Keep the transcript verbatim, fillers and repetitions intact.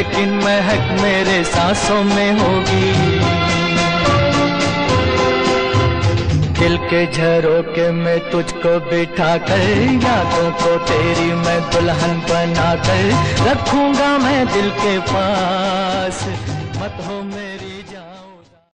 लेकिन महक मेरे सांसों में होगी। दिल के झरोके में तुझको बिठा कर, यादों को तेरी मैं दुल्हन बना कर रखूंगा मैं दिल के पास। मत हो मेरी